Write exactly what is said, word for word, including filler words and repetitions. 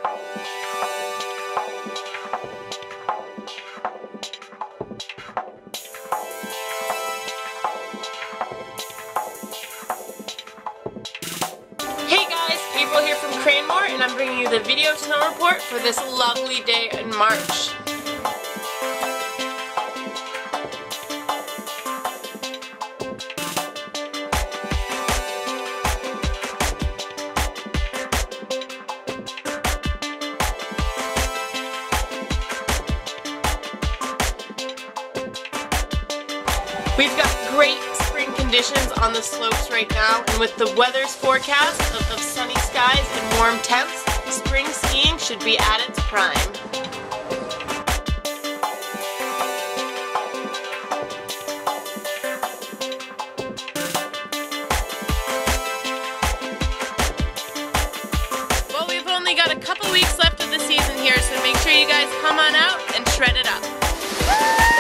Hey guys, April here from Cranmore, and I'm bringing you the video snow report for this lovely day in March. We've got great spring conditions on the slopes right now, and with the weather's forecast of, of sunny skies and warm temps, spring skiing should be at its prime. Well, we've only got a couple weeks left of the season here, so make sure you guys come on out and shred it up.